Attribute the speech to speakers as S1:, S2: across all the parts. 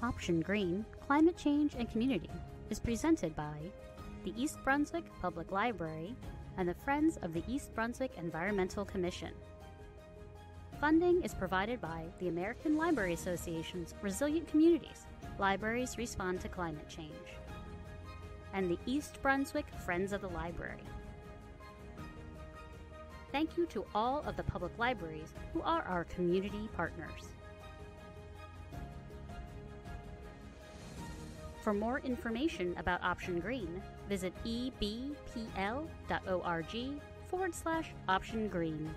S1: Option Green, Climate Change and Community is presented by the East Brunswick Public Library and the Friends of the East Brunswick Environmental Commission. Funding is provided by the American Library Association's Resilient Communities, Libraries Respond to Climate Change, and the East Brunswick Friends of the Library. Thank you to all of the public libraries who are our community partners. For more information about Option Green, visit ebpl.org/Option Green.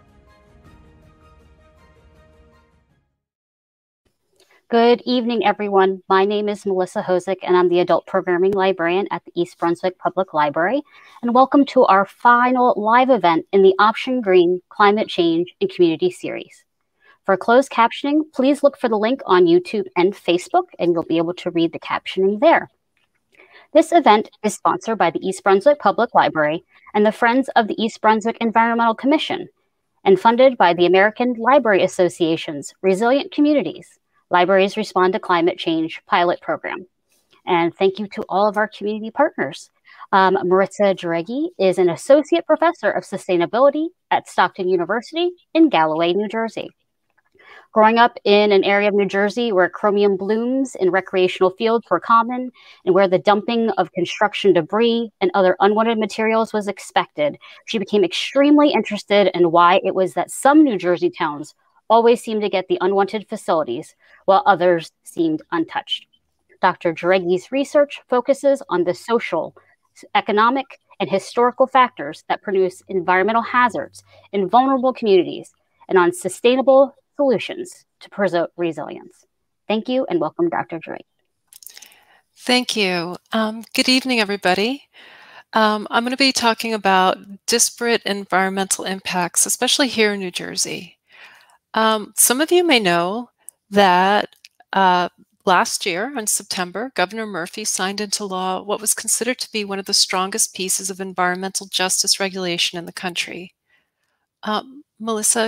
S1: Good evening, everyone. My name is Maritza Jauregui, and I'm the Adult Programming Librarian at the East Brunswick Public Library. And welcome to our final live event in the Option Green Climate Change and Community series. For closed captioning, please look for the link on YouTube and Facebook, and you'll be able to read the captioning there. This event is sponsored by the East Brunswick Public Library and the Friends of the East Brunswick Environmental Commission, and funded by the American Library Association's Resilient Communities, Libraries Respond to Climate Change pilot program. And thank you to all of our community partners. Maritza Jauregui is an associate professor of sustainability at Stockton University in Galloway, New Jersey. Growing up in an area of New Jersey where chromium blooms in recreational fields were common and where the dumping of construction debris and other unwanted materials was expected, she became extremely interested in why it was that some New Jersey towns always seemed to get the unwanted facilities while others seemed untouched. Dr. Jauregui's research focuses on the social, economic, and historical factors that produce environmental hazards in vulnerable communities and on sustainable solutions to preserve resilience. Thank you and welcome, Dr. Jauregui.
S2: Thank you. Good evening, everybody. I'm going to be talking about disparate environmental impacts, especially here in New Jersey. Some of you may know that last year in September, Governor Murphy signed into law what was considered to be one of the strongest pieces of environmental justice regulation in the country. Melissa,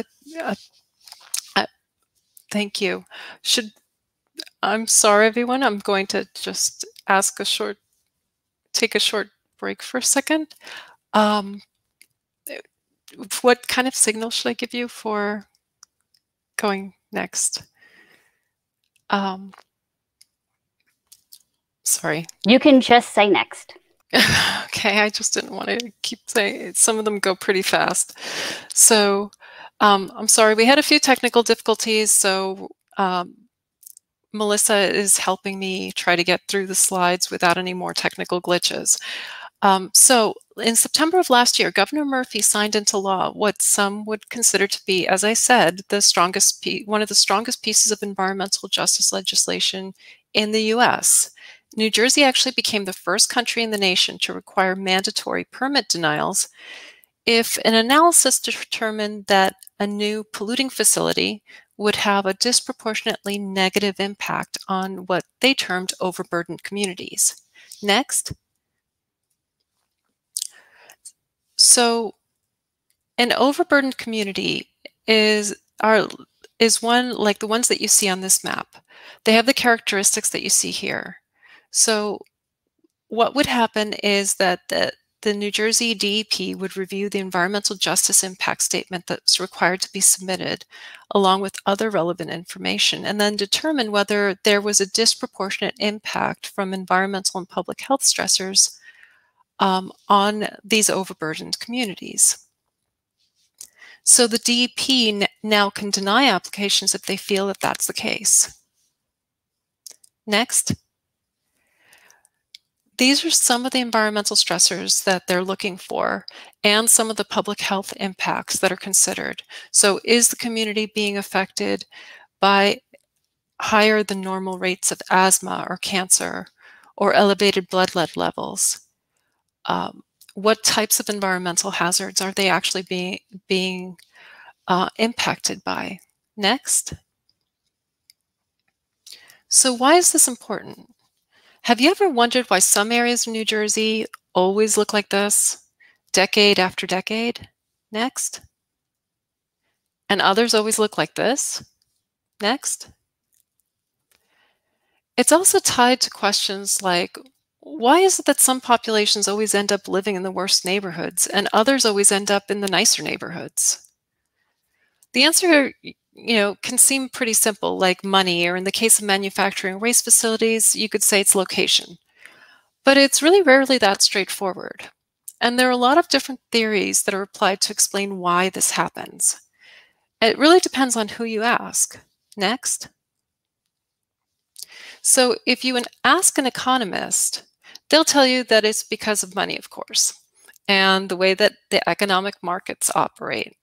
S2: thank you. I'm sorry, everyone. I'm going to just take a short break for a second. What kind of signal should I give you for going next? Sorry.
S1: You can just say next.
S2: Okay, I just didn't want to keep saying it. Some of them go pretty fast. So I'm sorry, we had a few technical difficulties, so Melissa is helping me try to get through the slides without any more technical glitches. So in September of last year, Governor Murphy signed into law what some would consider to be, as I said, one of the strongest pieces of environmental justice legislation in the US. New Jersey actually became the first country in the nation to require mandatory permit denials if an analysis determined that a new polluting facility would have a disproportionately negative impact on what they termed overburdened communities. Next. So an overburdened community is one like the ones that you see on this map. They have the characteristics that you see here. So what would happen is that the New Jersey DEP would review the environmental justice impact statement that's required to be submitted, along with other relevant information, and then determine whether there was a disproportionate impact from environmental and public health stressors on these overburdened communities. So the DEP now can deny applications if they feel that that's the case. Next. These are some of the environmental stressors that they're looking for and some of the public health impacts that are considered. So is the community being affected by higher than normal rates of asthma or cancer or elevated blood lead levels? What types of environmental hazards are they actually being impacted by? Next. So why is this important? Have you ever wondered why some areas of New Jersey always look like this, decade after decade? Next. And others always look like this? Next. It's also tied to questions like, why is it that some populations always end up living in the worst neighborhoods and others always end up in the nicer neighborhoods? The answer, can seem pretty simple, like money, or in the case of manufacturing waste facilities, you could say it's location. But it's really rarely that straightforward. And there are a lot of different theories that are applied to explain why this happens. It really depends on who you ask. Next. So if you ask an economist, they'll tell you that it's because of money, of course, and the way that the economic markets operate.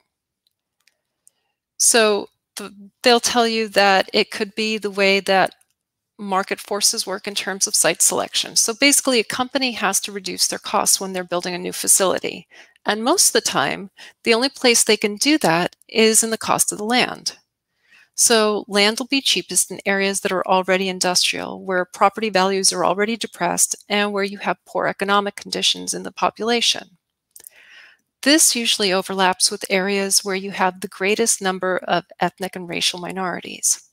S2: So they'll tell you that it could be the way that market forces work in terms of site selection. So basically, a company has to reduce their costs when they're building a new facility. And most of the time, the only place they can do that is in the cost of the land. So land will be cheapest in areas that are already industrial, where property values are already depressed, and where you have poor economic conditions in the population. This usually overlaps with areas where you have the greatest number of ethnic and racial minorities.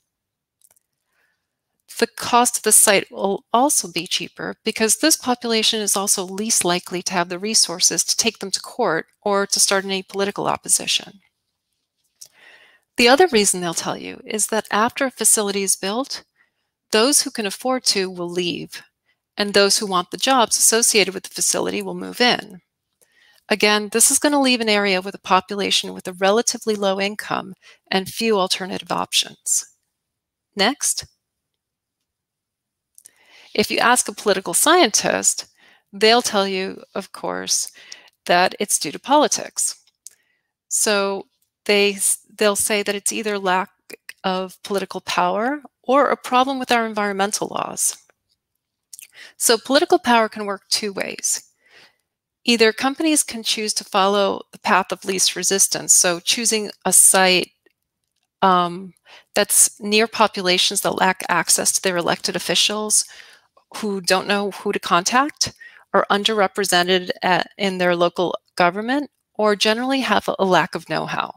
S2: The cost of the site will also be cheaper because this population is also least likely to have the resources to take them to court or to start any political opposition. The other reason they'll tell you is that after a facility is built, those who can afford to will leave, and those who want the jobs associated with the facility will move in. Again, this is going to leave an area with a population with a relatively low income and few alternative options. Next. If you ask a political scientist, they'll tell you, of course, that it's due to politics. So they'll say that it's either lack of political power or a problem with our environmental laws. So political power can work two ways. Either companies can choose to follow the path of least resistance, so choosing a site that's near populations that lack access to their elected officials, who don't know who to contact, are underrepresented in their local government, or generally have a lack of know-how.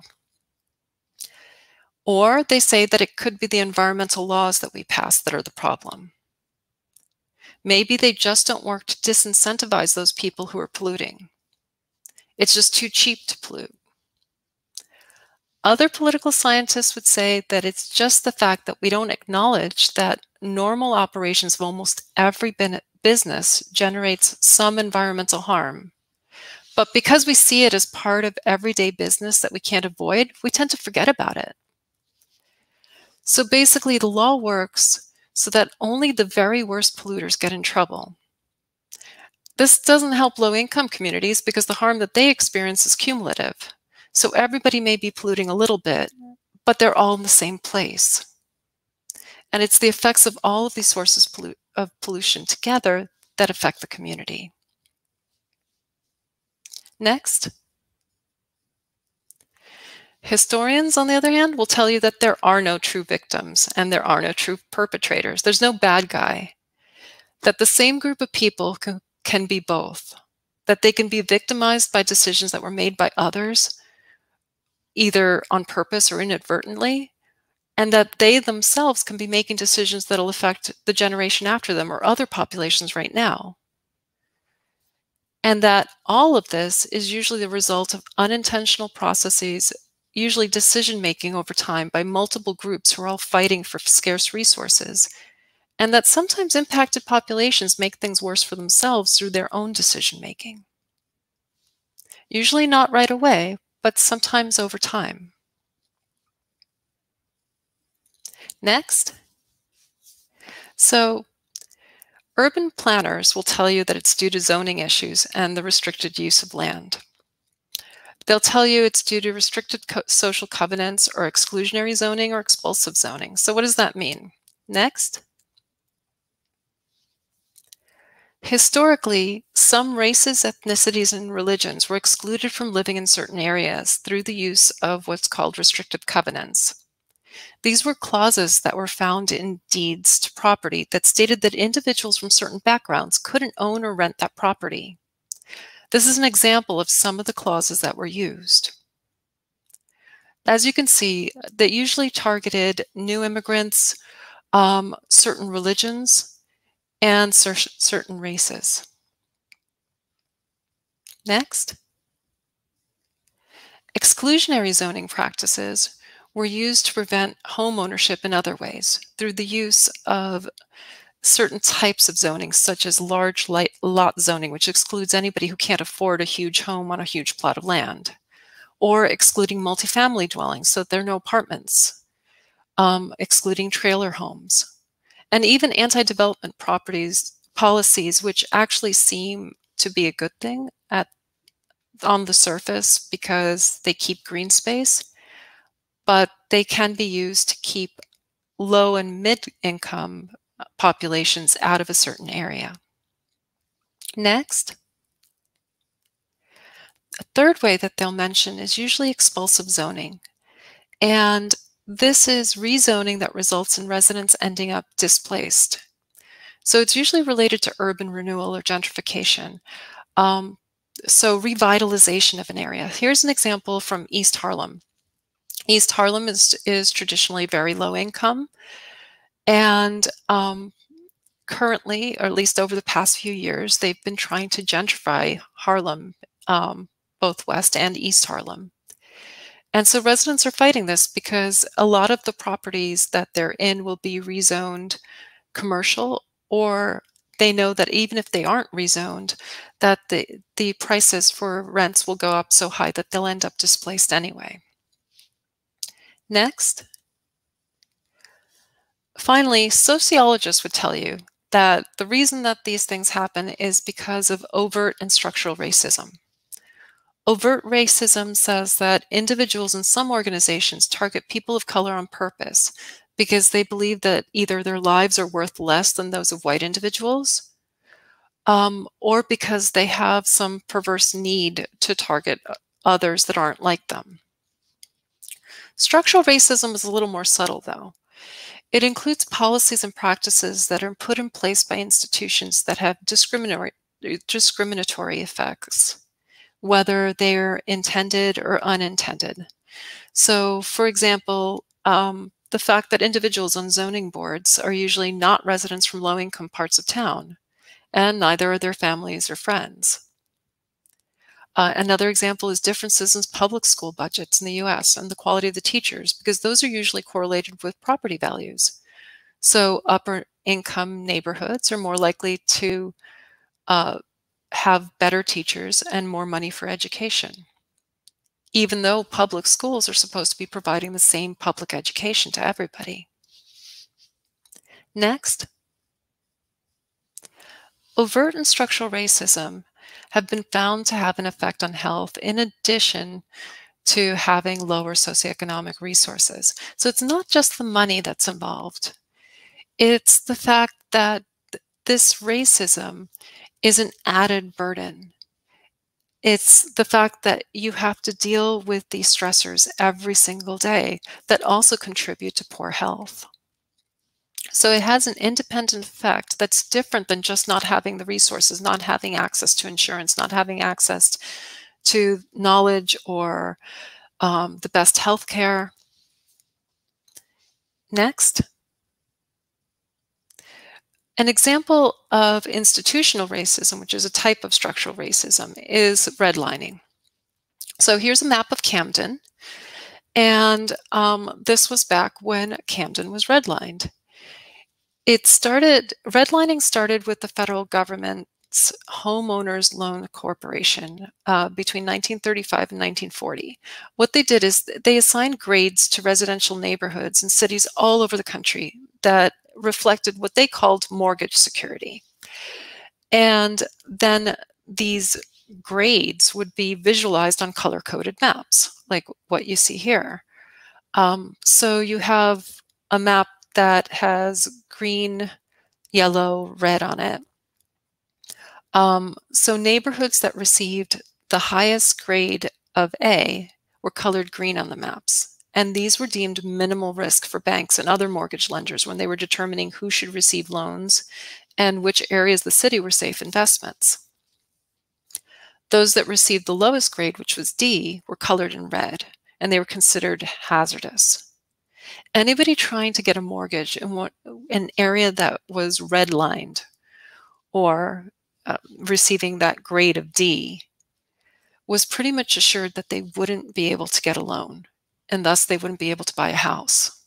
S2: Or they say that it could be the environmental laws that we pass that are the problem. Maybe they just don't work to disincentivize those people who are polluting. It's just too cheap to pollute. Other political scientists would say that it's just the fact that we don't acknowledge that normal operations of almost every business generates some environmental harm. But because we see it as part of everyday business that we can't avoid, we tend to forget about it. So basically, the law works so that only the very worst polluters get in trouble. This doesn't help low-income communities because the harm that they experience is cumulative. So everybody may be polluting a little bit, but they're all in the same place. And it's the effects of all of these sources of pollution together that affect the community. Next. Historians, on the other hand, will tell you that there are no true victims and there are no true perpetrators. There's no bad guy. That the same group of people can be both. That they can be victimized by decisions that were made by others, either on purpose or inadvertently, and that they themselves can be making decisions that will affect the generation after them or other populations right now. And that all of this is usually the result of unintentional processes, usually decision-making over time by multiple groups who are all fighting for scarce resources, and that sometimes impacted populations make things worse for themselves through their own decision-making. Usually not right away, but sometimes over time. Next. So, urban planners will tell you that it's due to zoning issues and the restricted use of land. They'll tell you it's due to restricted social covenants or exclusionary zoning or expulsive zoning. So what does that mean? Next. Historically, some races, ethnicities, and religions were excluded from living in certain areas through the use of what's called restrictive covenants. These were clauses that were found in deeds to property that stated that individuals from certain backgrounds couldn't own or rent that property. This is an example of some of the clauses that were used. As you can see, they usually targeted new immigrants, certain religions, and certain races. Next. Exclusionary zoning practices were used to prevent home ownership in other ways through the use of certain types of zoning, such as large lot zoning, which excludes anybody who can't afford a huge home on a huge plot of land, or excluding multifamily dwellings, so there are no apartments, excluding trailer homes, and even anti-development policies, which actually seem to be a good thing on the surface because they keep green space, but they can be used to keep low and mid-income populations out of a certain area. Next. A third way that they'll mention is usually expulsive zoning. And this is rezoning that results in residents ending up displaced. So it's usually related to urban renewal or gentrification. So revitalization of an area. Here's an example from East Harlem. East Harlem is traditionally very low income. And currently, or at least over the past few years, they've been trying to gentrify Harlem, both West and East Harlem. And so residents are fighting this because a lot of the properties that they're in will be rezoned commercial, or they know that even if they aren't rezoned, that the prices for rents will go up so high that they'll end up displaced anyway. Next. Finally, sociologists would tell you that the reason that these things happen is because of overt and structural racism. Overt racism says that individuals in some organizations target people of color on purpose because they believe that either their lives are worth less than those of white individuals, or because they have some perverse need to target others that aren't like them. Structural racism is a little more subtle, though. It includes policies and practices that are put in place by institutions that have discriminatory effects, whether they're intended or unintended. So, for example, the fact that individuals on zoning boards are usually not residents from low-income parts of town, and neither are their families or friends. Another example is differences in public school budgets in the US and the quality of the teachers, because those are usually correlated with property values. So upper income neighborhoods are more likely to have better teachers and more money for education, even though public schools are supposed to be providing the same public education to everybody. Next. Overt and structural racism have been found to have an effect on health in addition to having lower socioeconomic resources. So it's not just the money that's involved. It's the fact that this racism is an added burden. It's the fact that you have to deal with these stressors every single day that also contribute to poor health. So it has an independent effect that's different than just not having the resources, not having access to insurance, not having access to knowledge or the best health care. Next. An example of institutional racism, which is a type of structural racism, is redlining. So here's a map of Camden, and this was back when Camden was redlined. Redlining started with the federal government's Homeowners Loan Corporation between 1935 and 1940. What they did is they assigned grades to residential neighborhoods in cities all over the country that reflected what they called mortgage security. And then these grades would be visualized on color-coded maps, like what you see here. So you have a map that has green, yellow, red on it. So neighborhoods that received the highest grade of A were colored green on the maps. And these were deemed minimal risk for banks and other mortgage lenders when they were determining who should receive loans and which areas of the city were safe investments. Those that received the lowest grade, which was D, were colored in red, and they were considered hazardous. Anybody trying to get a mortgage an area that was redlined or receiving that grade of D was pretty much assured that they wouldn't be able to get a loan, and thus they wouldn't be able to buy a house.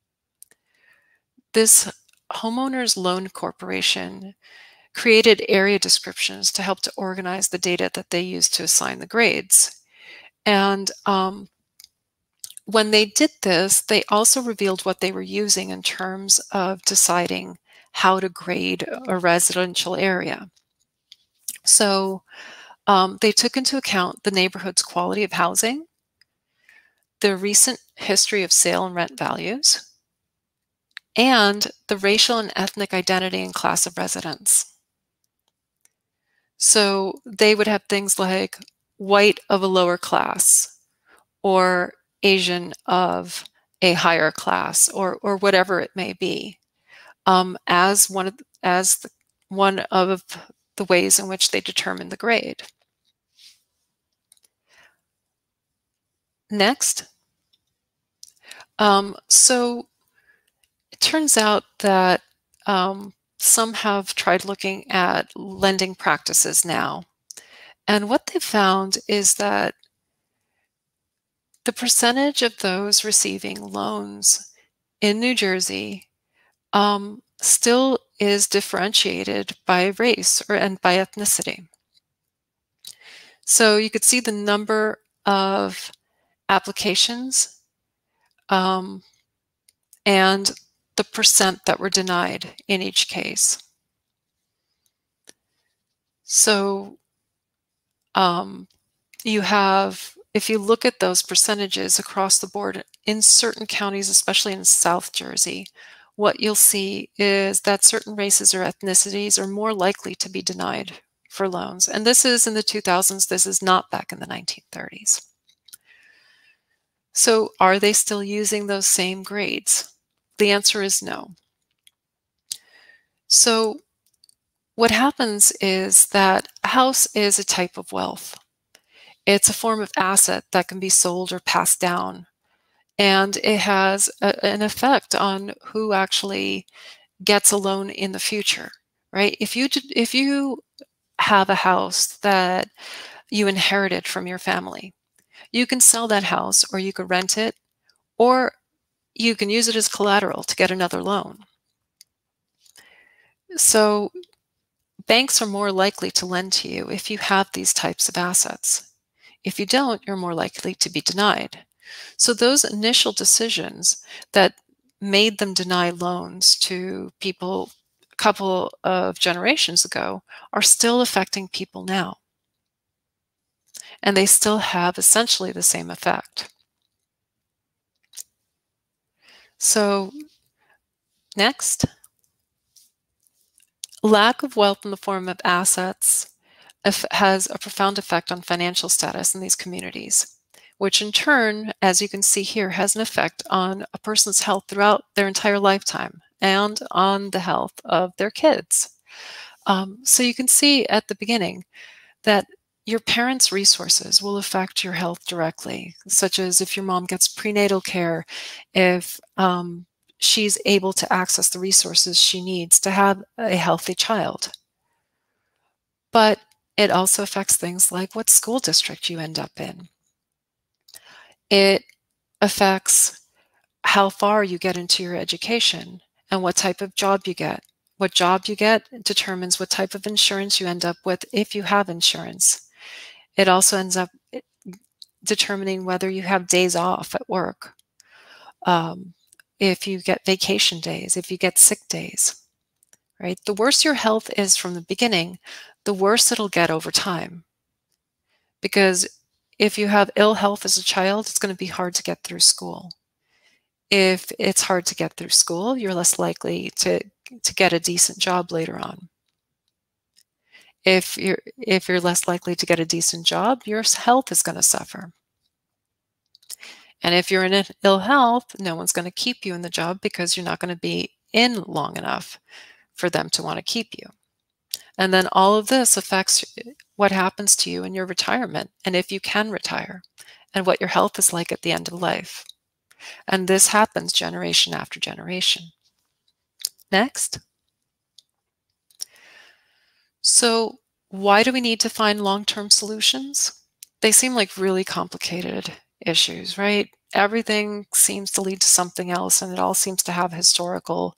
S2: This homeowners loan corporation created area descriptions to help to organize the data that they used to assign the grades. And when they did this, they also revealed what they were using in terms of deciding how to grade a residential area. So they took into account the neighborhood's quality of housing, the recent history of sale and rent values, and the racial and ethnic identity and class of residents. So they would have things like white of a lower class, or Asian of a higher class, or whatever it may be, as one of the ways in which they determine the grade. Next, so it turns out that some have tried looking at lending practices now, and what they found is that the percentage of those receiving loans in New Jersey still is differentiated by race and by ethnicity. So you could see the number of applications and the percent that were denied in each case. So you have, if you look at those percentages across the board in certain counties, especially in South Jersey, what you'll see is that certain races or ethnicities are more likely to be denied for loans. And this is in the 2000s. This is not back in the 1930s. So are they still using those same grades? The answer is no. So what happens is that a house is a type of wealth. It's a form of asset that can be sold or passed down. And it has an effect on who actually gets a loan in the future, right? If you have a house that you inherited from your family, you can sell that house, or you could rent it, or you can use it as collateral to get another loan. So banks are more likely to lend to you if you have these types of assets. If you don't, you're more likely to be denied. So those initial decisions that made them deny loans to people a couple of generations ago are still affecting people now. And they still have essentially the same effect. So next, lack of wealth in the form of assets has a profound effect on financial status in these communities, which in turn, as you can see here, has an effect on a person's health throughout their entire lifetime and on the health of their kids. So you can see at the beginning that your parents' resources will affect your health directly, such as if your mom gets prenatal care, if she's able to access the resources she needs to have a healthy child. But it also affects things like what school district you end up in. It affects how far you get into your education and what type of job you get. What job you get determines what type of insurance you end up with if you have insurance. It also ends up determining whether you have days off at work, if you get vacation days, if you get sick days, right? The worse your health is from the beginning, the worse it'll get over time. Because if you have ill health as a child, it's going to be hard to get through school. If it's hard to get through school, you're less likely to get a decent job later on. If you're less likely to get a decent job, your health is going to suffer. And if you're in ill health, no one's going to keep you in the job because you're not going to be in long enough for them to want to keep you. And then all of this affects what happens to you in your retirement, and if you can retire, and what your health is like at the end of life. And this happens generation after generation. Next. So why do we need to find long-term solutions? They seem like really complicated issues, right? Everything seems to lead to something else, and it all seems to have historical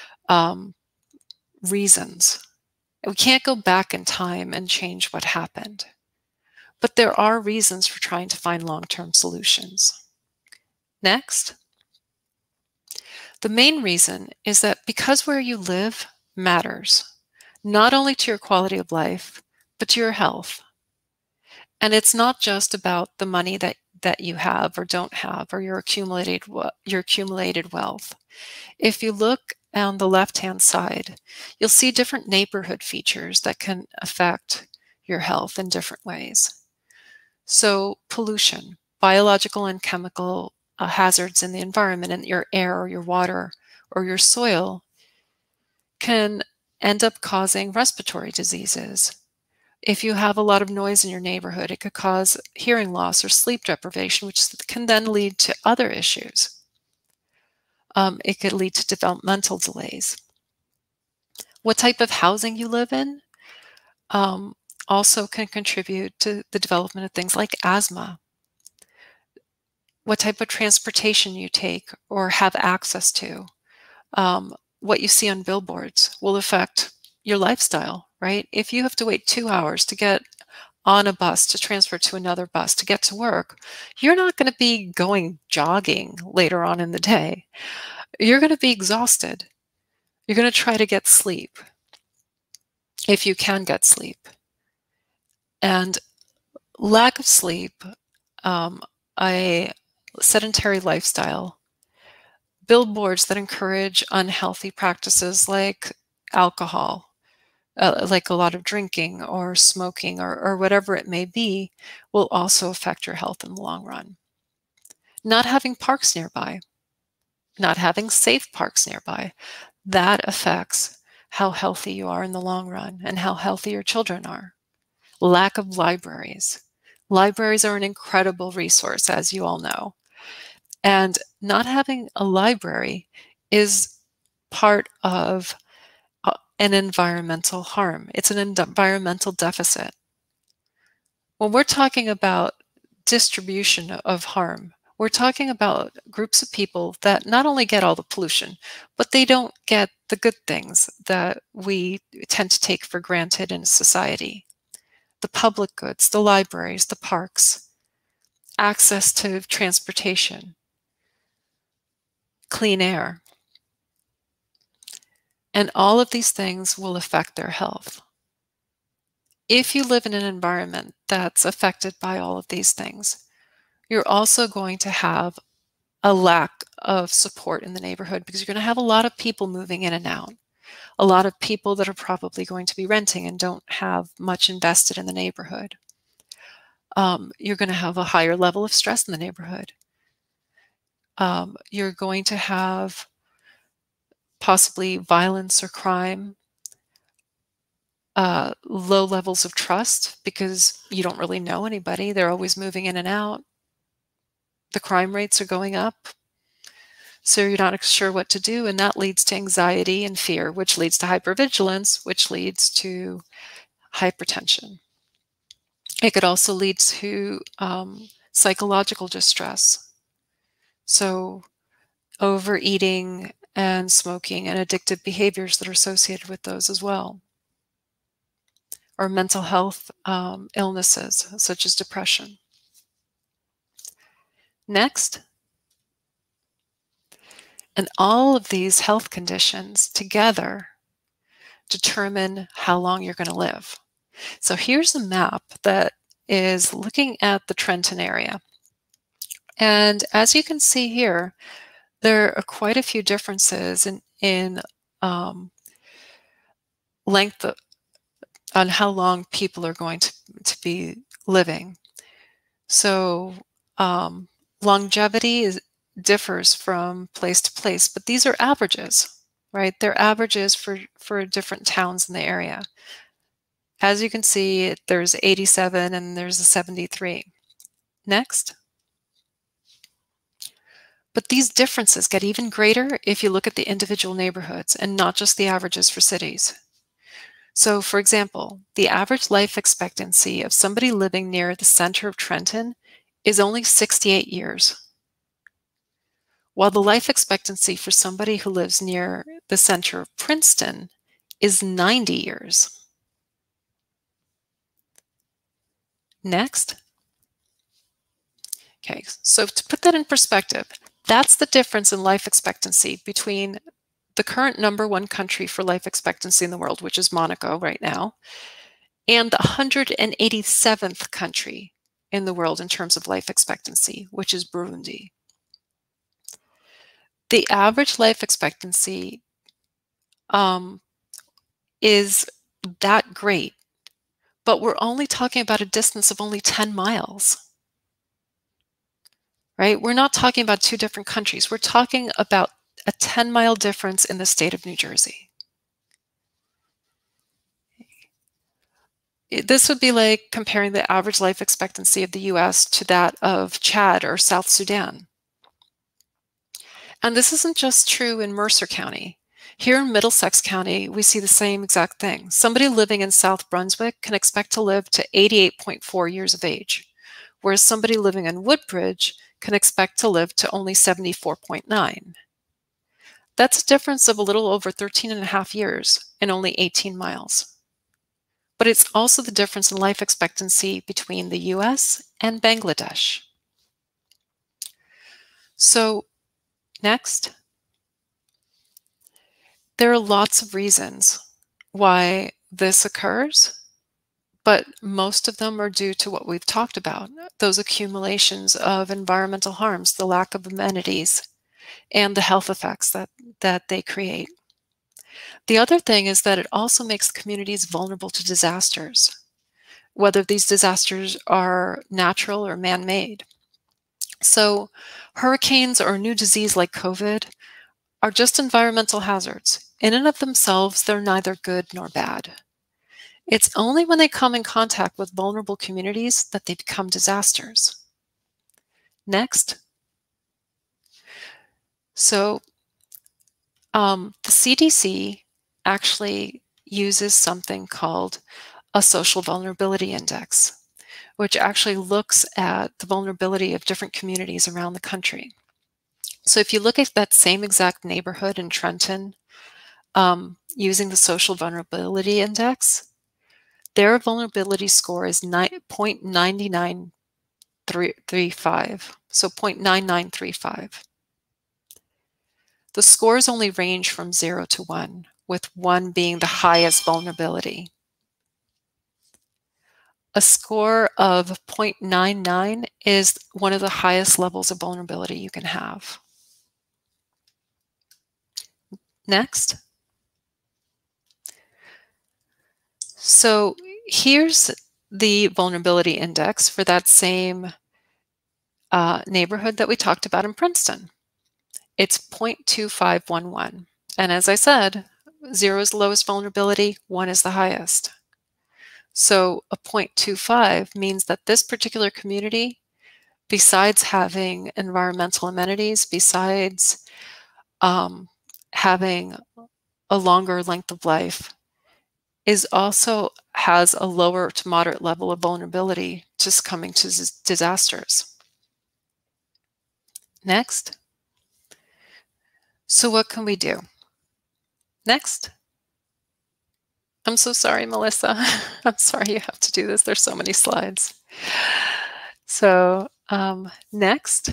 S2: reasons. We can't go back in time and change what happened. But there are reasons for trying to find long-term solutions. Next. The main reason is that because where you live matters, not only to your quality of life, but to your health. And it's not just about the money that you have or don't have, or your accumulated wealth. If you look on the left-hand side, you'll see different neighborhood features that can affect your health in different ways. So pollution, biological and chemical hazards in the environment, in your air or your water or your soil, can end up causing respiratory diseases. If you have a lot of noise in your neighborhood, it could cause hearing loss or sleep deprivation, which can then lead to other issues. It could lead to developmental delays. What type of housing you live in also can contribute to the development of things like asthma. What type of transportation you take or have access to, what you see on billboards will affect your lifestyle, right? If you have to wait 2 hours to get on a bus to transfer to another bus to get to work, you're not going to be going jogging later on in the day. You're going to be exhausted. You're going to try to get sleep if you can get sleep. And lack of sleep, a sedentary lifestyle, billboards that encourage unhealthy practices like alcohol, like a lot of drinking or smoking or whatever it may be, will also affect your health in the long run. Not having parks nearby, not having safe parks nearby, that affects how healthy you are in the long run and how healthy your children are. Lack of libraries. Libraries are an incredible resource, as you all know. And not having a library is part of an environmental harm. It's an environmental deficit. When we're talking about distribution of harm, we're talking about groups of people that not only get all the pollution, but they don't get the good things that we tend to take for granted in society. The public goods, the libraries, the parks, access to transportation, clean air. And all of these things will affect their health. If you live in an environment that's affected by all of these things, you're also going to have a lack of support in the neighborhood because you're going to have a lot of people moving in and out, a lot of people that are probably going to be renting and don't have much invested in the neighborhood. You're going to have a higher level of stress in the neighborhood. You're going to have possibly violence or crime, low levels of trust because you don't really know anybody. They're always moving in and out. The crime rates are going up. So you're not sure what to do, and that leads to anxiety and fear, which leads to hypervigilance, which leads to hypertension. It could also lead to psychological distress. So overeating and smoking and addictive behaviors that are associated with those as well. Or mental health illnesses, such as depression. Next. And all of these health conditions together determine how long you're going to live. So here's a map that is looking at the Trenton area. And as you can see here, there are quite a few differences in length on how long people are going to be living. So longevity differs from place to place, but these are averages, right? They're averages for different towns in the area. As you can see, there's 87 and there's a 73. Next. But these differences get even greater if you look at the individual neighborhoods and not just the averages for cities. So, for example, the average life expectancy of somebody living near the center of Trenton is only 68 years, while the life expectancy for somebody who lives near the center of Princeton is 90 years. Next. Okay, so to put that in perspective, that's the difference in life expectancy between the current #1 country for life expectancy in the world, which is Monaco right now, and the 187th country in the world in terms of life expectancy, which is Burundi. The average life expectancy is that great, but we're only talking about a distance of only 10 miles. Right? We're not talking about two different countries. We're talking about a 10-mile difference in the state of New Jersey. This would be like comparing the average life expectancy of the US to that of Chad or South Sudan. And this isn't just true in Mercer County. Here in Middlesex County, we see the same exact thing. Somebody living in South Brunswick can expect to live to 88.4 years of age, whereas somebody living in Woodbridge can expect to live to only 74.9. That's a difference of a little over 13.5 years in only 18 miles. But it's also the difference in life expectancy between the US and Bangladesh. So, next. There are lots of reasons why this occurs, but most of them are due to what we've talked about, those accumulations of environmental harms, the lack of amenities, and the health effects that they create. The other thing is that it also makes communities vulnerable to disasters, whether these disasters are natural or man-made. So hurricanes or a new disease like COVID are just environmental hazards. In and of themselves, they're neither good nor bad. It's only when they come in contact with vulnerable communities that they become disasters. Next. So the CDC actually uses something called a social vulnerability index, which actually looks at the vulnerability of different communities around the country. So if you look at that same exact neighborhood in Trenton, using the social vulnerability index, their vulnerability score is 0.9935, so 0.9935. The scores only range from 0 to 1, with 1 being the highest vulnerability. A score of 0.99 is one of the highest levels of vulnerability you can have. Next. So here's the vulnerability index for that same neighborhood that we talked about in Princeton. It's 0.2511. And as I said, 0 is the lowest vulnerability, 1 is the highest. So a 0.25 means that this particular community, besides having environmental amenities, besides having a longer length of life, also has a lower to moderate level of vulnerability to succumbing to disasters. Next. So what can we do? Next. I'm so sorry, Melissa. I'm sorry you have to do this. There's so many slides. So next.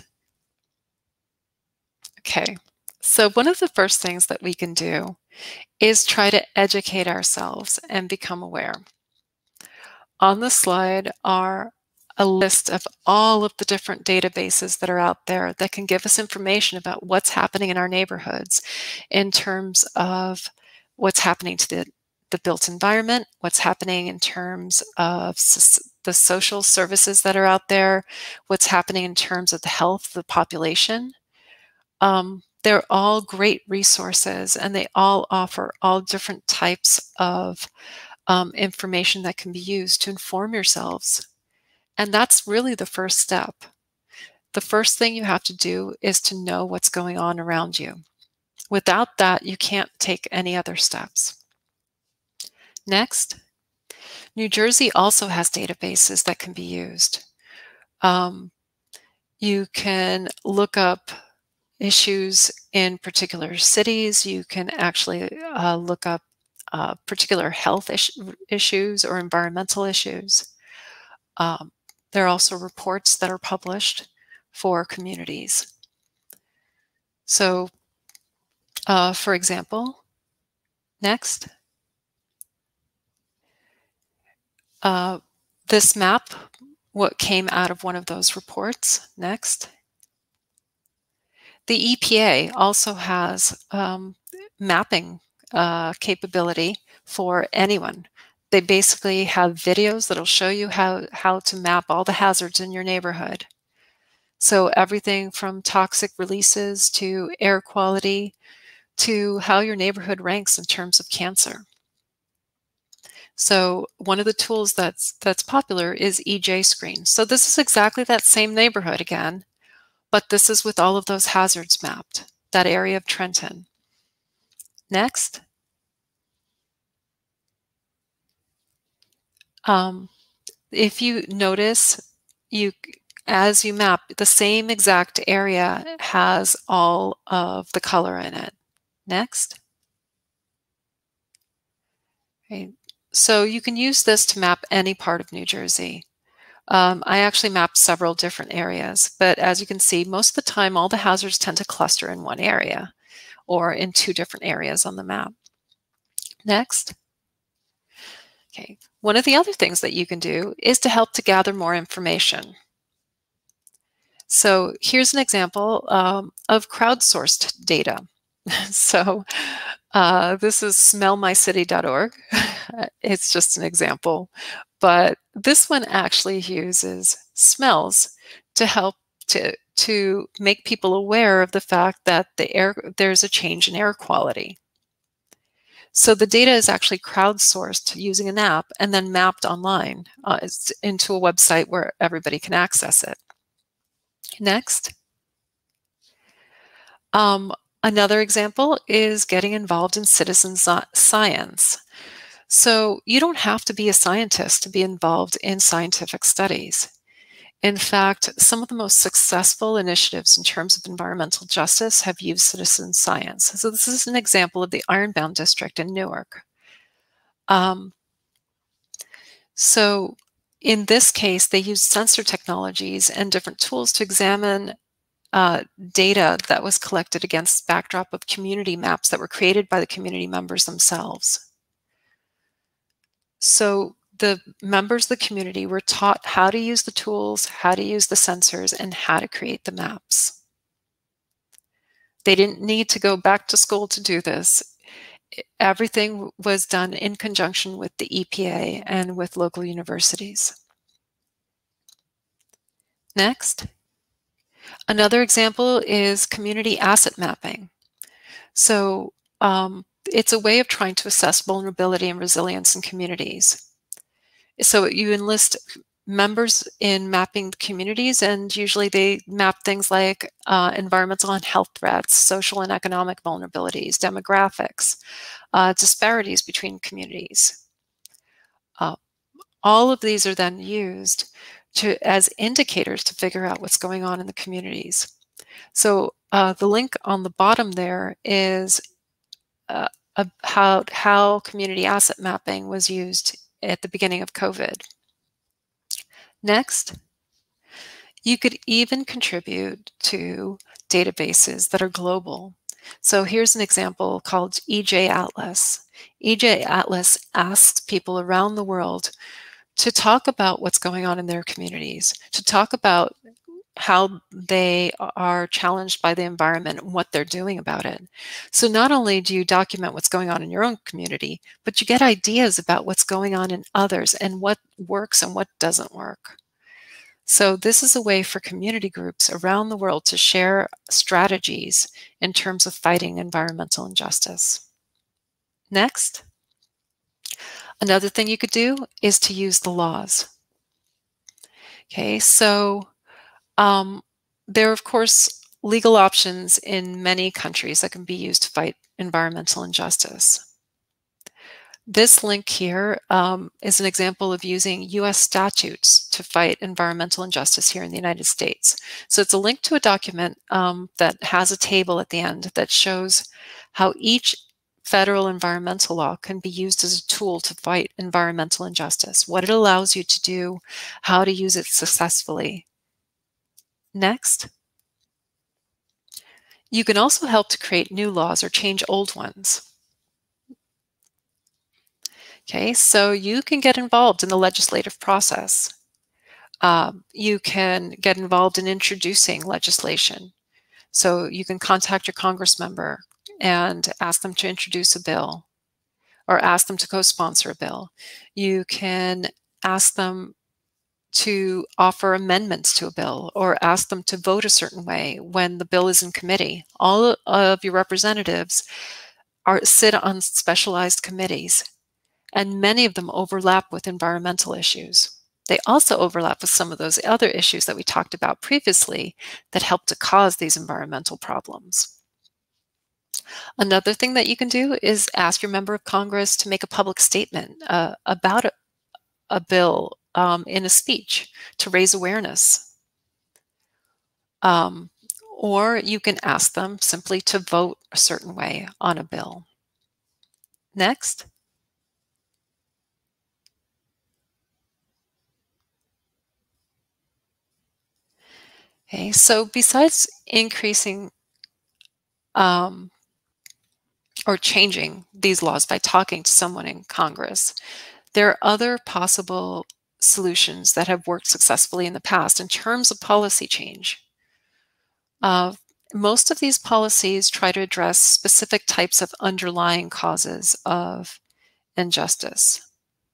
S2: Okay. So one of the first things that we can do is try to educate ourselves and become aware. On the slide are a list of all of the different databases that are out there that can give us information about what's happening in our neighborhoods in terms of what's happening to the built environment, what's happening in terms of the social services that are out there, what's happening in terms of the health of the population. They're all great resources, and they all offer all different types of information that can be used to inform yourselves. And that's really the first step. the first thing you have to do is to know what's going on around you. Without that, you can't take any other steps. Next, New Jersey also has databases that can be used. You can look up issues in particular cities. You can actually look up particular health issues or environmental issues. There are also reports that are published for communities. So, for example, next, this map, what came out of one of those reports. Next. The EPA also has mapping capability for anyone. They basically have videos that'll show you how to map all the hazards in your neighborhood. So everything from toxic releases to air quality to how your neighborhood ranks in terms of cancer. So one of the tools that's popular is EJ Screen. So this is exactly that same neighborhood again, but this is with all of those hazards mapped, that area of Trenton. Next. If you notice, as you map, the same exact area has all of the color in it. Next. Okay. So you can use this to map any part of New Jersey. I actually mapped several different areas, but as you can see, most of the time, all the hazards tend to cluster in one area or in two different areas on the map. Next. Okay. One of the other things that you can do is to help to gather more information. So here's an example of crowdsourced data. So this is smellmycity.org. It's just an example, but this one actually uses smells to help to make people aware of the fact that there's a change in air quality. So the data is actually crowdsourced using an app and then mapped online into a website where everybody can access it. Next. Another example is getting involved in citizen science. So you don't have to be a scientist to be involved in scientific studies. In fact, some of the most successful initiatives in terms of environmental justice have used citizen science. So this is an example of the Ironbound District in Newark. So in this case, they used sensor technologies and different tools to examine data that was collected against backdrop of community maps that were created by the community members themselves. So the members of the community were taught how to use the tools, how to use the sensors, and how to create the maps. They didn't need to go back to school to do this. Everything was done in conjunction with the EPA and with local universities. Next. Another example is community asset mapping. So it's a way of trying to assess vulnerability and resilience in communities. So you enlist members in mapping communities, and usually they map things like environmental and health threats, social and economic vulnerabilities, demographics, disparities between communities. All of these are then used as indicators to figure out what's going on in the communities. So the link on the bottom there is how community asset mapping was used at the beginning of COVID. Next, you could even contribute to databases that are global. So here's an example called EJ Atlas. EJ Atlas asks people around the world to talk about what's going on in their communities, to talk about how they are challenged by the environment and what they're doing about it. So not only do you document what's going on in your own community, but you get ideas about what's going on in others and what works and what doesn't work. So this is a way for community groups around the world to share strategies in terms of fighting environmental injustice. Next. Another thing you could do is to use the laws. Okay, so There are, of course, legal options in many countries that can be used to fight environmental injustice. This link here is an example of using US statutes to fight environmental injustice here in the United States. So it's a link to a document that has a table at the end that shows how each federal environmental law can be used as a tool to fight environmental injustice, what it allows you to do, how to use it successfully. Next. You can also help to create new laws or change old ones. Okay, so you can get involved in the legislative process. You can get involved in introducing legislation. So you can contact your Congress member and ask them to introduce a bill or ask them to co-sponsor a bill. You can ask them to offer amendments to a bill or ask them to vote a certain way when the bill is in committee. All of your representatives sit on specialized committees, and many of them overlap with environmental issues. They also overlap with some of those other issues that we talked about previously that help to cause these environmental problems. Another thing that you can do is ask your member of Congress to make a public statement about a bill in a speech to raise awareness. Or you can ask them simply to vote a certain way on a bill. Next. Okay, so besides increasing or changing these laws by talking to someone in Congress, there are other possible solutions that have worked successfully in the past in terms of policy change. Most of these policies try to address specific types of underlying causes of injustice.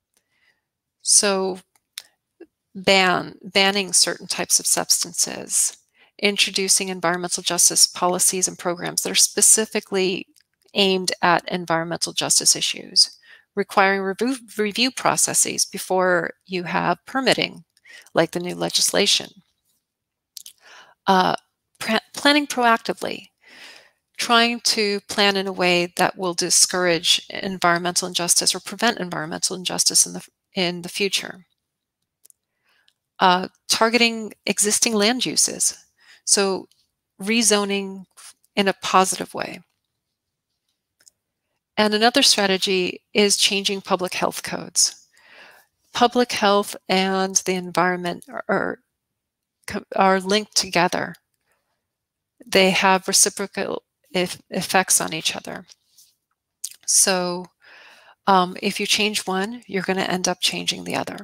S2: So banning certain types of substances, introducing environmental justice policies and programs that are specifically aimed at environmental justice issues, requiring review processes before you have permitting, like the new legislation. Planning proactively, trying to plan in a way that will discourage environmental injustice or prevent environmental injustice in the future. Targeting existing land uses, so rezoning in a positive way. And another strategy is changing public health codes. Public health and the environment are linked together. They have reciprocal effects on each other. So if you change one, you're going to end up changing the other.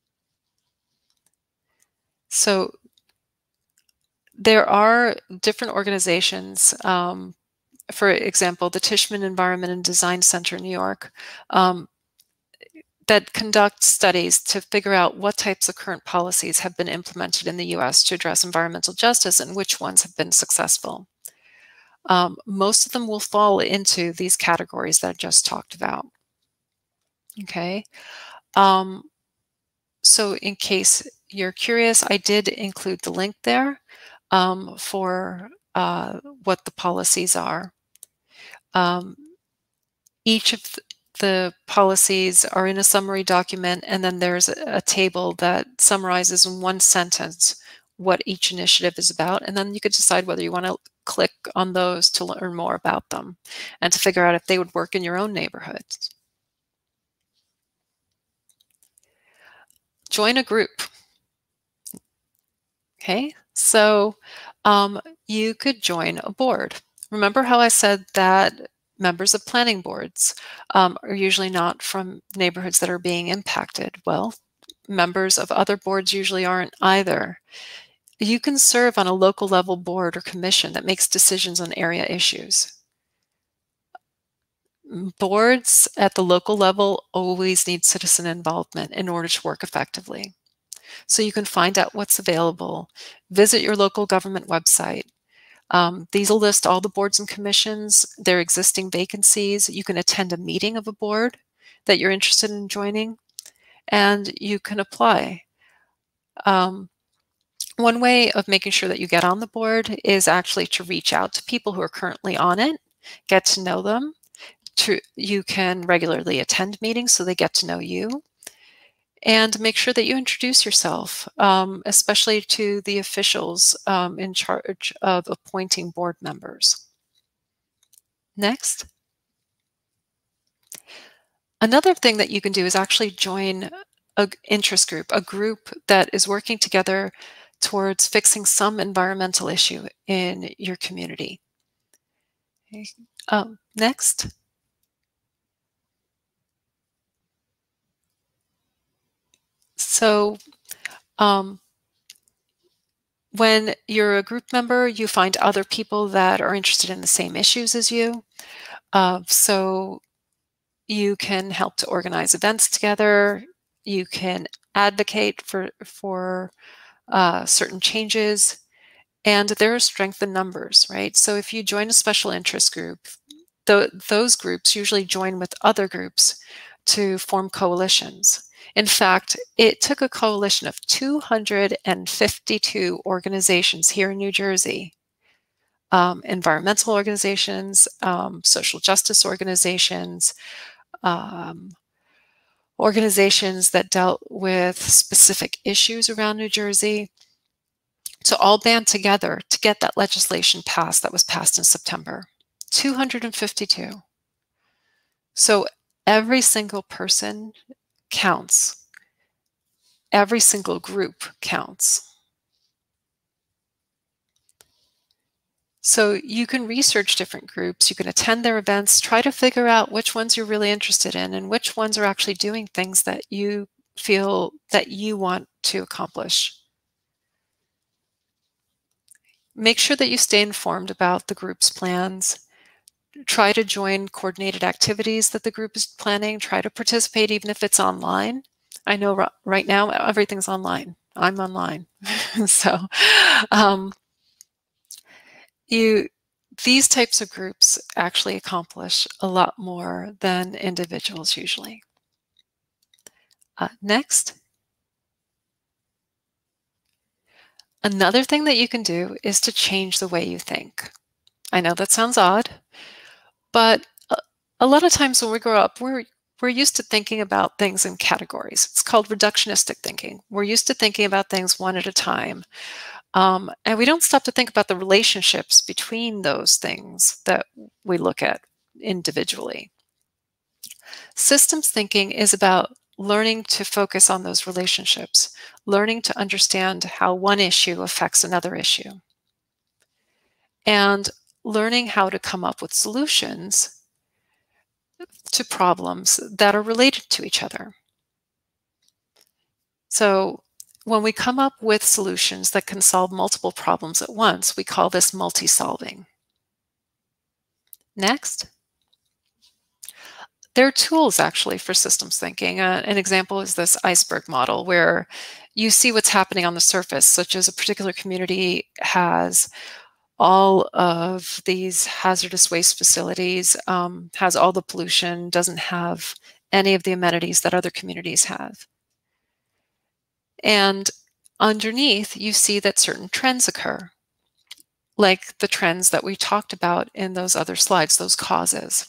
S2: So there are different organizations, for example, the Tishman Environment and Design Center in New York, that conduct studies to figure out what types of current policies have been implemented in the US to address environmental justice and which ones have been successful. Most of them will fall into these categories that I just talked about. Okay. So in case you're curious, I did include the link there for what the policies are. Each of the policies are in a summary document, and then there's a table that summarizes in one sentence what each initiative is about, and then you could decide whether you want to click on those to learn more about them and to figure out if they would work in your own neighborhood. Join a group. Okay, so you could join a board. Remember how I said that members of planning boards are usually not from neighborhoods that are being impacted? Well, members of other boards usually aren't either. You can serve on a local level board or commission that makes decisions on area issues. Boards at the local level always need citizen involvement in order to work effectively. So you can find out what's available. Visit your local government website. These will list all the boards and commissions, their existing vacancies. You can attend a meeting of a board that you're interested in joining, and you can apply. One way of making sure that you get on the board is actually to reach out to people who are currently on it, get to know them. You can regularly attend meetings so they get to know you, and make sure that you introduce yourself, especially to the officials in charge of appointing board members. Next. Another thing that you can do is actually join an interest group, a group that is working together towards fixing some environmental issue in your community. Okay. Next. So when you're a group member, you find other people that are interested in the same issues as you. So you can help to organize events together. You can advocate for certain changes. And there is strength in numbers, right? So if you join a special interest group, those groups usually join with other groups to form coalitions. In fact, it took a coalition of 252 organizations here in New Jersey, environmental organizations, social justice organizations, organizations that dealt with specific issues around New Jersey, to all band together to get that legislation passed that was passed in September. 252. So every single person counts. Every single group counts. So you can research different groups, you can attend their events, try to figure out which ones you're really interested in and which ones are actually doing things that you feel that you want to accomplish. Make sure that you stay informed about the group's plans. Try to join coordinated activities that the group is planning. Try to participate even if it's online. I know right now everything's online. I'm online. So these types of groups actually accomplish a lot more than individuals usually. Next. Another thing that you can do is to change the way you think. I know that sounds odd, but a lot of times when we grow up, we're used to thinking about things in categories. It's called reductionistic thinking. We're used to thinking about things one at a time. And we don't stop to think about the relationships between those things that we look at individually. Systems thinking is about learning to focus on those relationships, learning to understand how one issue affects another issue, and learning how to come up with solutions to problems that are related to each other. So when we come up with solutions that can solve multiple problems at once, we call this multi-solving. Next. There are tools actually for systems thinking. An example is this iceberg model where you see what's happening on the surface, such as a particular community has all of these hazardous waste facilities, has all the pollution, doesn't have any of the amenities that other communities have. And underneath, you see that certain trends occur, like the trends that we talked about in those other slides, those causes.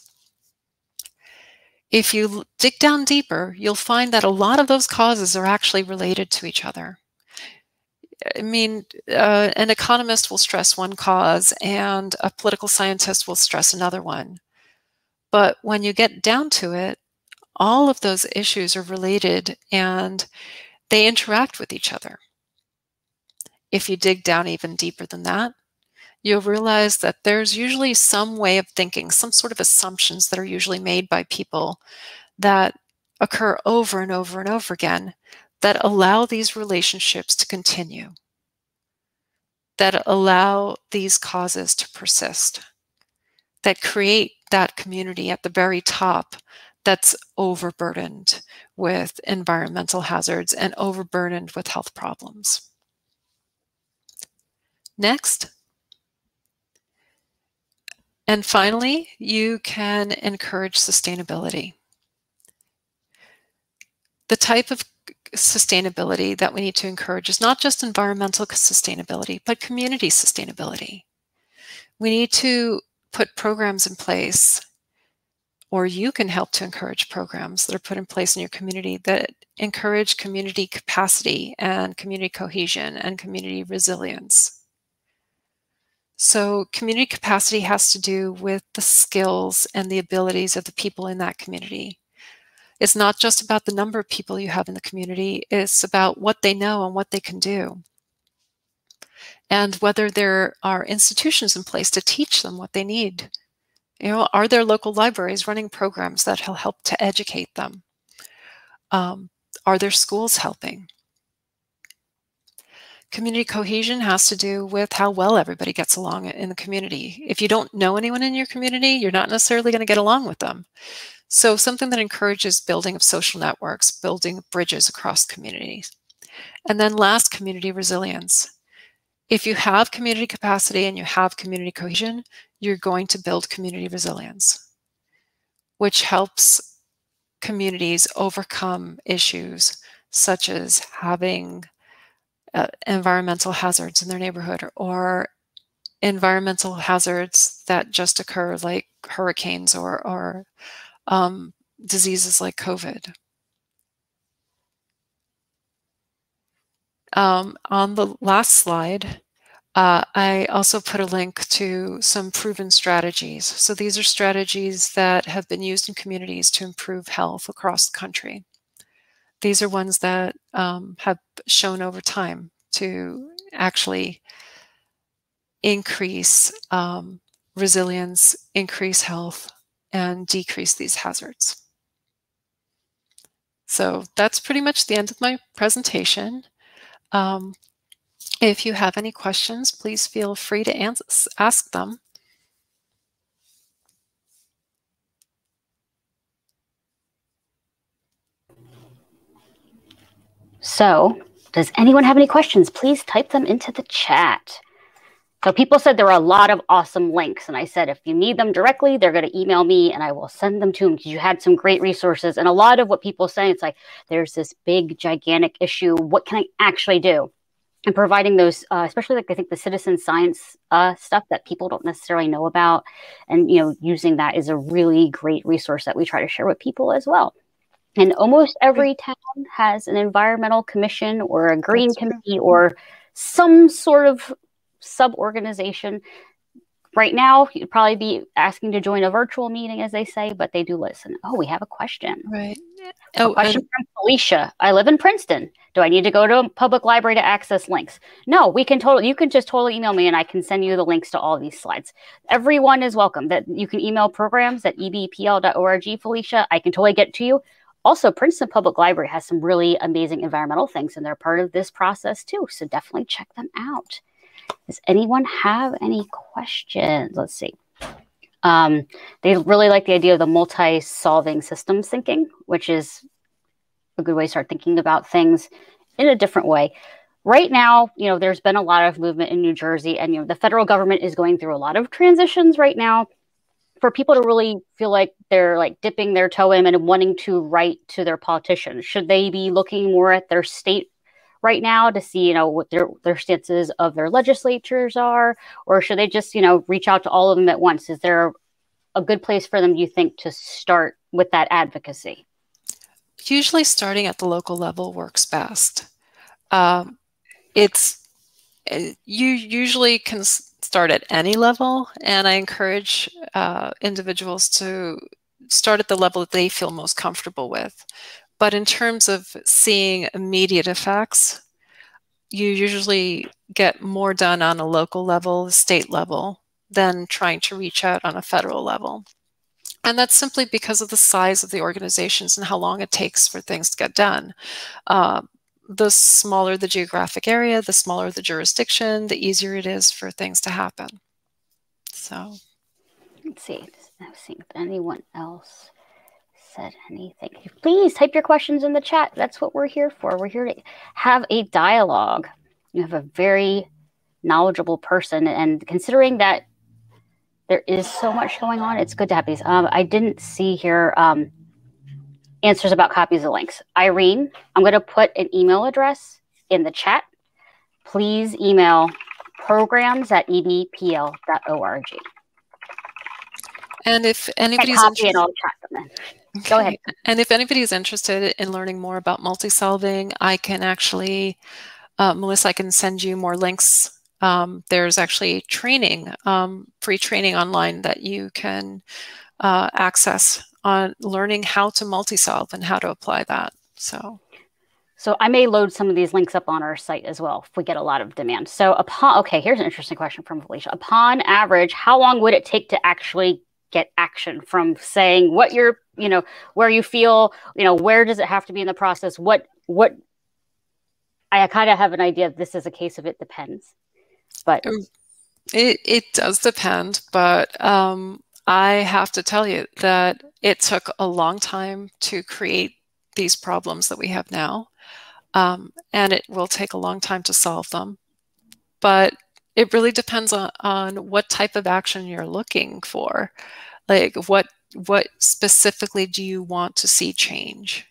S2: If you dig down deeper, you'll find that a lot of those causes are actually related to each other. I mean, an economist will stress one cause and a political scientist will stress another one. But when you get down to it, all of those issues are related and they interact with each other. If you dig down even deeper than that, you'll realize that there's usually some way of thinking, some sort of assumptions that are usually made by people that occur over and over and over again that allow these relationships to continue, that allow these causes to persist, that create that community at the very top that's overburdened with environmental hazards and overburdened with health problems. Next. And finally, you can encourage sustainability. The type of sustainability that we need to encourage is not just environmental sustainability, but community sustainability. We need to put programs in place, or you can help to encourage programs that are put in place in your community that encourage community capacity and community cohesion and community resilience. So community capacity has to do with the skills and the abilities of the people in that community. It's not just about the number of people you have in the community, it's about what they know and what they can do. And whether there are institutions in place to teach them what they need. You know, are there local libraries running programs that will help to educate them? Are there schools helping? Community cohesion has to do with how well everybody gets along in the community. If you don't know anyone in your community, you're not necessarily going to get along with them. So something that encourages building of social networks, building bridges across communities. And then last, community resilience. If you have community capacity and you have community cohesion, you're going to build community resilience, which helps communities overcome issues such as having environmental hazards in their neighborhood or environmental hazards that just occur like hurricanes or diseases like COVID. On the last slide, I also put a link to some proven strategies. So these are strategies that have been used in communities to improve health across the country. These are ones that have shown over time to actually increase resilience, increase health, and decrease these hazards. So that's pretty much the end of my presentation. If you have any questions, please feel free to ask them.
S1: So, does anyone have any questions? Please type them into the chat. So people said there are a lot of awesome links, and I said if you need them directly, they're going to email me and I will send them to them because you had some great resources. And a lot of what people say, it's like, there's this big, gigantic issue. What can I actually do? And providing those, especially like I think the citizen science stuff that people don't necessarily know about, and using that is a really great resource that we try to share with people as well. And almost every town has an environmental commission or a green committee or some sort of sub-organization. Right now, you'd probably be asking to join a virtual meeting, as they say, but they do listen. Oh, we have a question.
S2: Right.
S1: A question from Felicia. I live in Princeton. Do I need to go to a public library to access links? No, you can just totally email me and I can send you the links to all these slides. Everyone is welcome. That you can email programs at ebpl.org, Felicia. I can totally get to you. Also, Princeton Public Library has some really amazing environmental things, and they're part of this process too. So definitely check them out. Does anyone have any questions? Let's see. They really like the idea of the multi-solving systems thinking, which is a good way to start thinking about things in a different way. Right now, there's been a lot of movement in New Jersey, and the federal government is going through a lot of transitions right now for people to really feel like they're like dipping their toe in and wanting to write to their politicians. Should they be looking more at their state right now to see, what their stances of their legislatures are, or should they just, reach out to all of them at once? Is there a good place for them, do you think, to start with that advocacy?
S2: Usually starting at the local level works best. You usually can start at any level, and I encourage individuals to start at the level that they feel most comfortable with. But in terms of seeing immediate effects, you usually get more done on a local level, state level, than trying to reach out on a federal level. And that's simply because of the size of the organizations and how long it takes for things to get done. The smaller the geographic area, the smaller the jurisdiction, the easier it is for things to happen. So
S1: let's see. Let's see if anyone else said anything. Please type your questions in the chat. That's what we're here for. We're here to have a dialogue. You have a very knowledgeable person, and considering that there is so much going on, it's good to have these. I didn't see here answers about copies of links. Irene, I'm going to put an email address in the chat. Please email programs@edpl.org.
S2: And if anybody's
S1: interested, I'll chat them in.
S2: Okay.
S1: Go ahead.
S2: And if anybody's interested in learning more about multi-solving, I can actually, Melissa, I can send you more links. There's actually training, free training online that you can access on learning how to multi-solve and how to apply that. So
S1: I may load some of these links up on our site as well if we get a lot of demand. So okay, here's an interesting question from Felicia. Upon average, how long would it take to actually get action from saying what you're, where you feel, where does it have to be in the process? What I kind of have an idea if this is a case of it depends, but
S2: it does depend, but I have to tell you that it took a long time to create these problems that we have now. And it will take a long time to solve them. But it really depends on what type of action you're looking for. Like what specifically do you want to see change?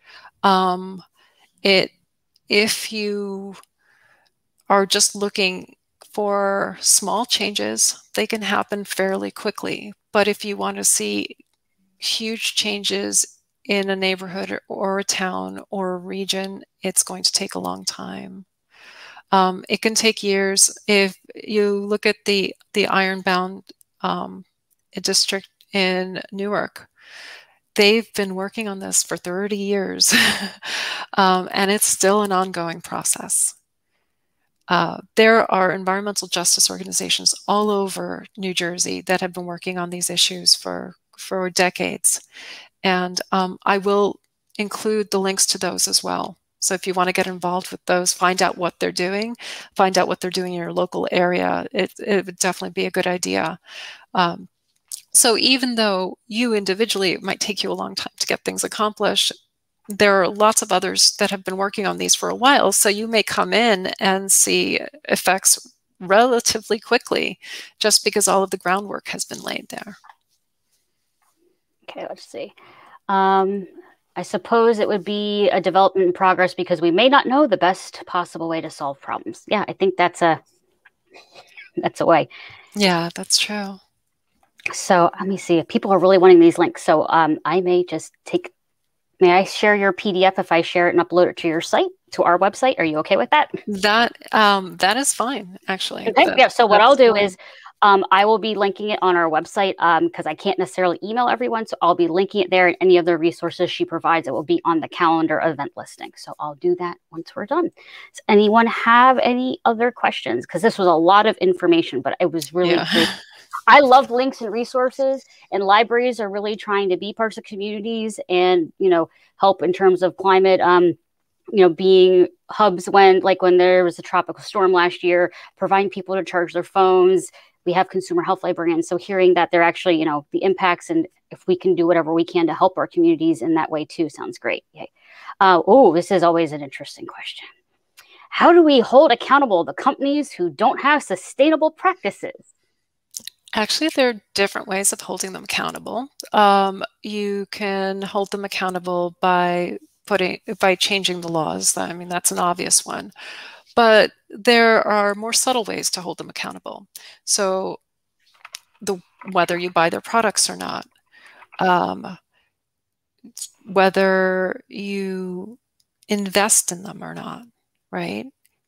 S2: If you are just looking for small changes, they can happen fairly quickly. But if you want to see huge changes in a neighborhood or a town or a region, it's going to take a long time. It can take years. If you look at the Ironbound district in Newark, they've been working on this for 30 years, and it's still an ongoing process. There are environmental justice organizations all over New Jersey that have been working on these issues for decades. And I will include the links to those as well. So if you want to get involved with those, find out what they're doing, find out what they're doing in your local area. It would definitely be a good idea. So even though you individually, it might take you a long time to get things accomplished, there are lots of others that have been working on these for a while. So you may come in and see effects relatively quickly just because all of the groundwork has been laid there.
S1: Okay, let's see. I suppose it would be a development in progress because we may not know the best possible way to solve problems. Yeah, I think that's a way.
S2: Yeah, that's true.
S1: So let me see if people are really wanting these links. So I may just may I share your PDF if I share it and upload it to your site, to our website? Are you okay with that?
S2: That is fine, actually.
S1: Okay, yeah. So what I'll do is I will be linking it on our website because I can't necessarily email everyone. So I'll be linking it there, and any of the resources she provides, it will be on the calendar event listing. So I'll do that once we're done. Does anyone have any other questions? Because this was a lot of information, but it was really great. I love links and resources, and libraries are really trying to be parts of communities and, help in terms of climate, being hubs when there was a tropical storm last year, providing people to charge their phones. We have consumer health librarians. So hearing that they're actually, the impacts, and if we can do whatever we can to help our communities in that way too, sounds great. Yay. This is always an interesting question. How do we hold accountable the companies who don't have sustainable practices?
S2: Actually, there are different ways of holding them accountable. You can hold them accountable by changing the laws. I mean, that's an obvious one. But there are more subtle ways to hold them accountable. So whether you buy their products or not, whether you invest in them or not, right?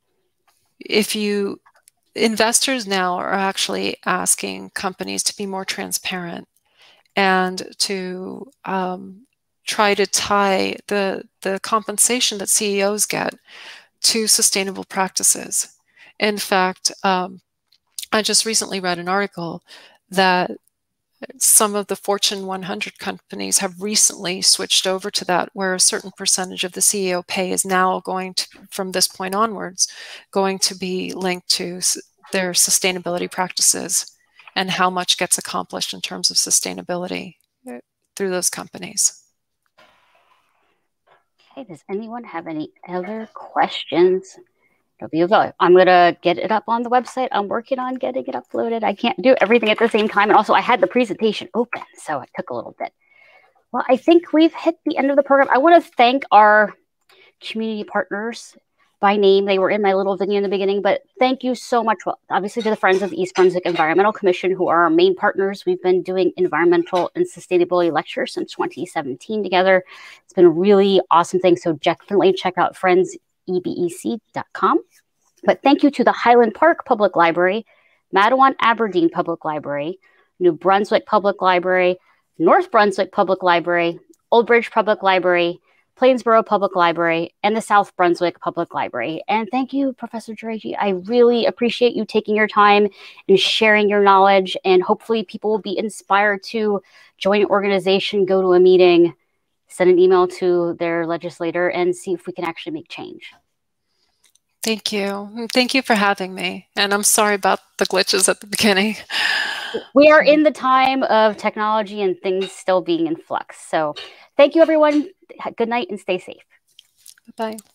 S2: Investors now are actually asking companies to be more transparent and to try to tie the compensation that CEOs get to sustainable practices. In fact, I just recently read an article that some of the Fortune 100 companies have recently switched over to that, where a certain percentage of the CEO pay is now going to, from this point onwards, going to be linked to their sustainability practices and how much gets accomplished in terms of sustainability through those companies.
S1: Okay, does anyone have any other questions? I'm going to get it up on the website. I'm working on getting it uploaded. I can't do everything at the same time. And also I had the presentation open, so it took a little bit. Well, I think we've hit the end of the program. I want to thank our community partners by name. They were in my little video in the beginning, but thank you so much. Well, obviously to the Friends of the East Brunswick Environmental Commission, who are our main partners. We've been doing environmental and sustainability lectures since 2017 together. It's been a really awesome thing. So definitely check out friendsebec.com. But thank you to the Highland Park Public Library, Matawan Aberdeen Public Library, New Brunswick Public Library, North Brunswick Public Library, Old Bridge Public Library, Plainsboro Public Library, and the South Brunswick Public Library. And thank you, Professor Jauregui. I really appreciate you taking your time and sharing your knowledge. And hopefully people will be inspired to join an organization, go to a meeting, send an email to their legislator, and see if we can actually make change.
S2: Thank you. Thank you for having me. And I'm sorry about the glitches at the beginning.
S1: We are in the time of technology and things still being in flux. So thank you, everyone. Good night and stay safe.
S2: Bye.